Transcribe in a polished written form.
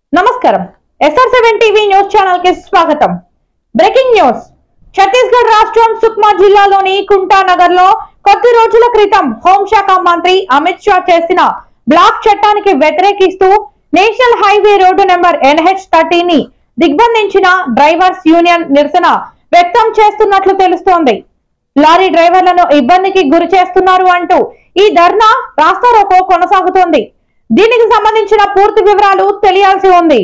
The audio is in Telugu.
నమస్కారం SR7 టీవీ న్యూస్ ఛానల్ కి స్వాగతం। Breaking news. ఛత్తీస్గఢ్ రాష్ట్రం సుక్మా జిల్లాలోని కుంటా నగర్ లో కొద్ది రోజుల క్రితం హోంశాఖ మంత్రి అమిత్ షా చేసిన బ్లాక్ చట్టానికి వ్యతిరేకిస్తూ national highway road number NH30 ని దిగ్బంధించిన డ్రైవర్స్ యూనియన్ నిరసన వ్యక్తం చేస్తున్నట్లు తెలుస్తోంది। లారీ డ్రైవర్లను ఇబ్బందికి గురి చేస్తున్నారు అంటూ ఈ ధర్నా రాస్తారోకో కొనసాగుతోంది। దీనికి సంబంధించిన పూర్తి వివరాలు తెలియాల్సి ఉంది।